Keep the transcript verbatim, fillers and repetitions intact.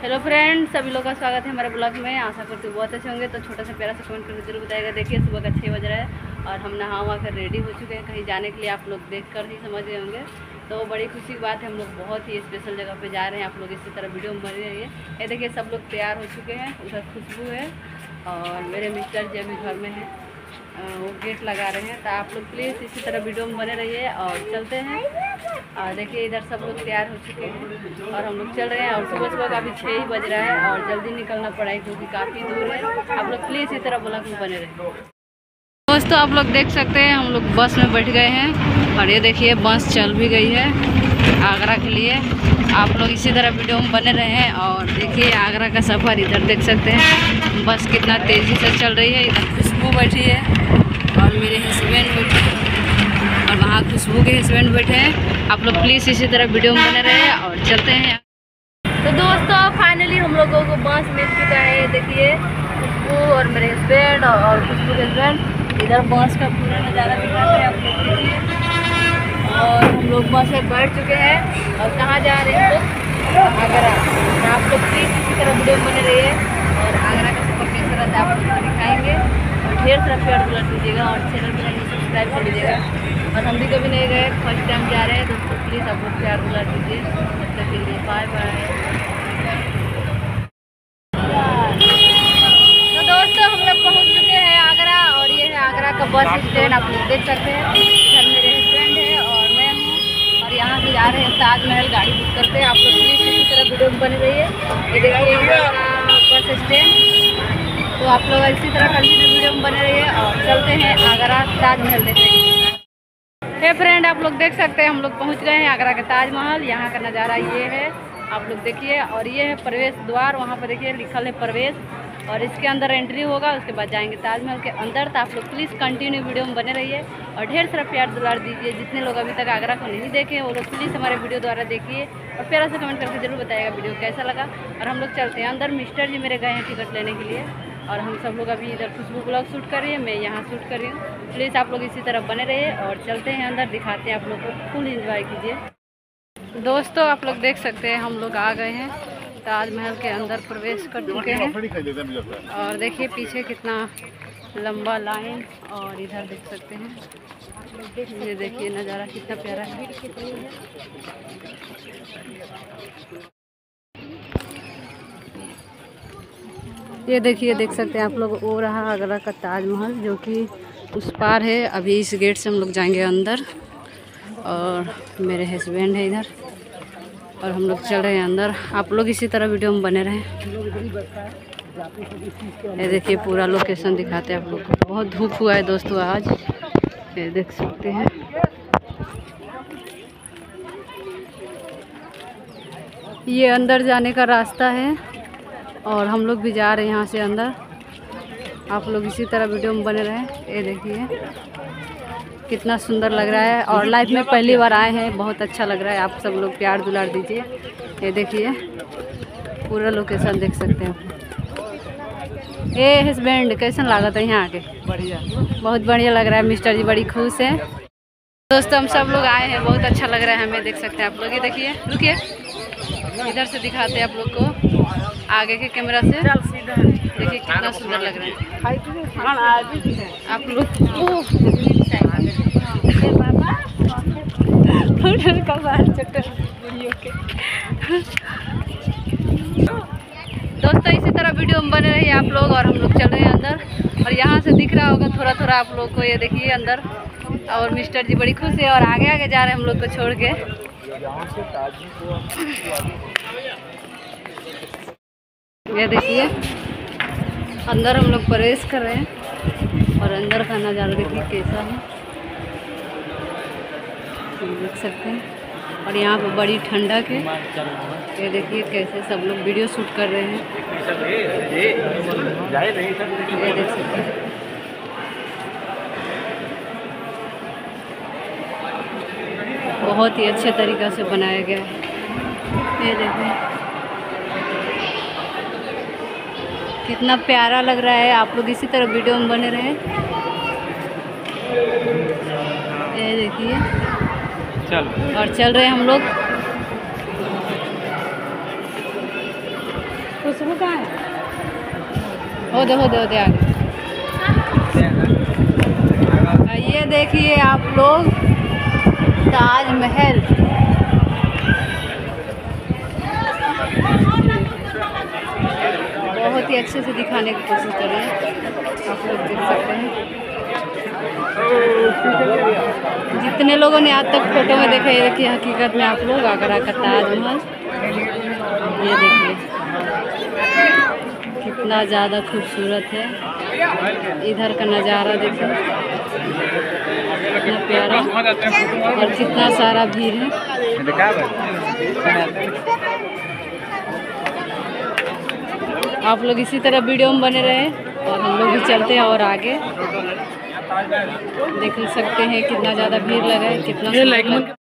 Hello friends, सभी लोगों का स्वागत है हमारे ब्लॉग में। आशा करती हूँ बहुत अच्छे होंगे। तो छोटा सा प्यारा सा कमेंट करके जरूर बताएगा। देखिए सुबह का छः बज रहा है और हम नहा वहा कर रेडी हो चुके हैं कहीं जाने के लिए। आप लोग देख कर ही समझ गए होंगे। तो बड़ी खुशी की बात है, हम लोग बहुत ही स्पेशल जगह पे जा रहे हैं। आप लोग इसी तरह वीडियो में बने रहिए। ये देखिए सब लोग तैयार हो चुके हैं। उधर खुशबू है और मेरे मिस्टर जी अभी घर में हैं, वो गेट लगा रहे हैं। तो आप लोग प्लीज़ इसी तरह वीडियो में बने रहिए और चलते हैं। और देखिए इधर सब लोग तैयार हो चुके हैं और हम लोग चल रहे हैं। और सुबह सुबह का अभी छः ही बज रहा है और जल्दी निकलना पड़ा है क्योंकि काफ़ी दूर है। आप लोग प्लीज़ इसी तरह ब्लॉग में बने रहिए। दोस्तों आप लोग देख सकते हैं हम लोग बस में बैठ गए हैं और ये देखिए बस चल भी गई है आगरा के लिए। आप लोग इसी तरह वीडियो में बने रहे हैं और देखिए आगरा का सफ़र। इधर देख सकते हैं बस कितना तेज़ी से चल रही है। इधर खुशबू बैठी है और मेरे हस्बैंड बैठे हैं और वहाँ खुशबू के हस्बैंड बैठे हैं। आप लोग प्लीज़ इसी तरह वीडियो में बने रहे और चलते हैं। तो दोस्तों फाइनली हम लोगों को बस मिल चुका है। देखिए खुशबू और मेरे हस्बैंड और खुशबू के हस्बैंड इधर बस का पूरा नज़ारा दिखाते हैं आप लोग देखिए। और हम लोग बस में बैठ चुके हैं और कहाँ जा रहे हैं हम लोग? आगरा। आप लोग प्लीज़ इसी तरह वीडियो में बने रहिए और आगरा का सफ़र कैसा रहता है आप लोग दिखाएँगे। और ढेर सारा प्यार दुलार दीजिएगा और चैनल को लाइक सब्सक्राइब कर लीजिएगा। और हम भी कभी नहीं गए, फर्स्ट टाइम जा रहे हैं। दोस्तों प्लीज़ आप लोग प्यार दुलार दीजिए। तब तक के लिए बाय बाय। तो दोस्तों हम लोग पहुंच चुके हैं आगरा और ये है आगरा का बस स्टैंड। आप लोग देख सकते हैं इधर मेरे हस्बैंड है और मैं हूँ और यहाँ से जा रहे हैं ताजमहल। गाड़ी बुक करते हैं। आप लोग प्लीज़ इसी तरह वीडियो में बने रहिए। ये देखिए बस स्टैंड। तो आप लोग इसी तरह कंटिन्यू वीडियो में बने रहिए और चलते हैं आगरा ताजमहल देखने। हे फ्रेंड आप लोग देख सकते हैं हम लोग पहुंच गए हैं आगरा के ताजमहल। यहाँ का नज़ारा ये है आप लोग देखिए। और ये है प्रवेश द्वार, वहाँ पर देखिए लिखल है प्रवेश और इसके अंदर एंट्री होगा। उसके बाद जाएंगे ताजमहल के अंदर। तो आप लोग प्लीज़ कंटिन्यू वीडियो में बने रहिए और ढेर सारा प्यार दुलार दीजिए। जितने लोग अभी तक आगरा को नहीं देखे वो लोग प्लीज़ हमारे वीडियो द्वारा देखिए और प्यारा से कमेंट करके जरूर बताइएगा वीडियो कैसा लगा। और हम लोग चलते हैं अंदर। मिस्टर जी मेरे गए हैं टिकट लेने के लिए और हम सब लोग अभी इधर खुशबू ब्लॉग शूट कर रही है, मैं यहाँ शूट कर रही हूँ। प्लीज़ आप लोग इसी तरह बने रहिए और चलते हैं अंदर, दिखाते हैं आप लोग को। फुल एंजॉय कीजिए। दोस्तों आप लोग देख सकते हैं हम लोग आ गए हैं ताजमहल के अंदर, प्रवेश कर चुके हैं। और देखिए पीछे कितना लंबा लाइन और इधर देख सकते हैं ये देखिए नज़ारा कितना प्यारा है। ये देखिए देख सकते हैं आप लोग वो रहा आगरा का ताजमहल जो कि उस पार है। अभी इस गेट से हम लोग जाएंगे अंदर और मेरे हस्बैंड है इधर और हम लोग चल रहे हैं अंदर। आप लोग इसी तरह वीडियो में बने रहें। ये देखिए पूरा लोकेशन दिखाते हैं आप लोग को। बहुत धूप हुआ है दोस्तों आज, ये देख सकते हैं। ये अंदर जाने का रास्ता है और हम लोग भी जा रहे हैं यहाँ से अंदर। आप लोग इसी तरह वीडियो में बने रहें। ये देखिए कितना सुंदर लग रहा है और लाइफ में पहली बार आए हैं, बहुत अच्छा लग रहा है। आप सब लोग प्यार दुलार दीजिए। ये देखिए पूरा लोकेशन देख सकते हैं। ये हस्बैंड कैसन लागत है यहाँ आके? बढ़िया, बहुत बढ़िया लग रहा है। मिस्टर जी बड़ी खुश हैं। दोस्तों हम सब लोग आए हैं, बहुत अच्छा लग रहा है हमें। देख सकते हैं आप लोग। ये देखिए रुकिए इधर से दिखाते हैं आप लोग को आगे के कैमरा से। देखिए कितना सुंदर लग रहा है आप लोग। दोस्तों इसी तरह वीडियो में बने रहिए आप लोग और हम लोग चल रहे हैं अंदर। और यहाँ से दिख रहा होगा थोड़ा थोड़ा आप लोग को, ये देखिए अंदर। और मिस्टर जी बड़ी खुश है और आगे आगे जा रहे हैं हम लोग को छोड़ के। ये देखिए अंदर हम लोग प्रवेश कर रहे हैं और अंदर का नज़ारा देखिए कैसा है, देख सकते हैं। और यहाँ पे बड़ी ठंडक है। ये देखिए कैसे सब लोग वीडियो शूट कर रहे हैं। ये देख सकते हैं बहुत ही अच्छे तरीक़ा से बनाया गया है। ये देखिए कितना प्यारा लग रहा है। आप लोग इसी तरह वीडियो में बने रहें। ये देखिए चल और चल रहे हैं हम लोग। खुशबू कहाँ है? हो दे हो दे हो दे आगे। ये देखिए आप लोग ताजमहल। बहुत ही अच्छे से दिखाने की कोशिश कर रहे हैं, आप लोग देख सकते हैं। जितने लोगों ने आज तक फोटो में देखे, देखिए हकीकत में आप लोग आगरा का ताजमहल ये देखिए कितना ज़्यादा खूबसूरत है। इधर का नज़ारा देखिए कितना प्यारा और कितना सारा भीड़ है। आप लोग इसी तरह वीडियो में बने रहे और हम लोग भी चलते हैं और आगे देख सकते हैं कितना ज़्यादा भीड़ लगा है, कितना